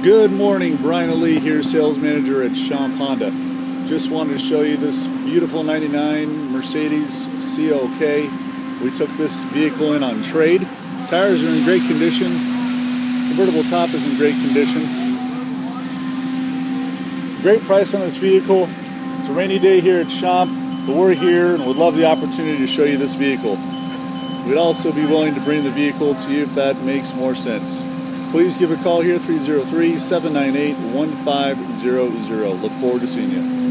Good morning, Brian Ali here, sales manager at Champ Honda. Just wanted to show you this beautiful 99 Mercedes CLK. We took this vehicle in on trade. Tires are in great condition. Convertible top is in great condition. Great price on this vehicle. It's a rainy day here at Champ, but we're here and would love the opportunity to show you this vehicle. We'd also be willing to bring the vehicle to you if that makes more sense. Please give a call here, 303-798-1500. Look forward to seeing you.